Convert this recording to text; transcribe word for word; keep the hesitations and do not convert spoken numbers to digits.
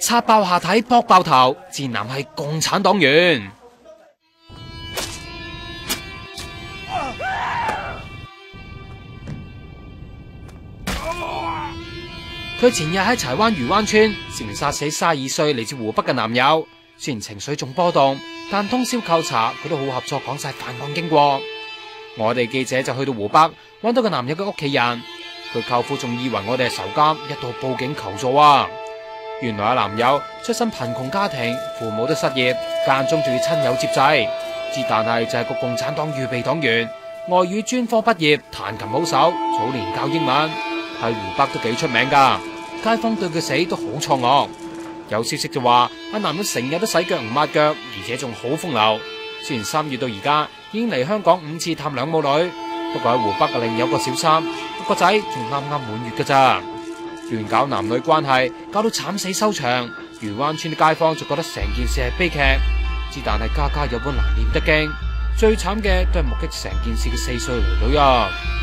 刷爆下體搏爆頭，賤男係共產黨員。佢前日喺柴灣漁灣村涉嫌殺死三十二歲嚟自湖北嘅男友，雖然情緒仲波動，但通宵扣查佢都好合作，講晒犯案經過。我哋記者就去到湖北，揾到個男友嘅屋企人，佢舅父仲以為我哋係仇家，一度報警求助啊！原來阿男友出身貧窮家庭，父母都失業，間中仲要親友接濟，之但係就係個共產黨預備黨員，外語專科畢業，彈琴好手，早年教英文，喺湖北都幾出名噶。街坊對佢死都好錯愕。有消息就話阿男人成日都洗腳唔抹腳，而且仲好風流。雖然三月到而家已經嚟香港五次探兩母女，不過喺湖北另有個小三，個仔仲啱啱滿月噶咋。亂搞男女關係，搞到慘死收場。漁灣村啲街坊就覺得成件事係悲劇，之但係家家有本難念的經。最慘嘅都係目擊成件事嘅四歲女女啊！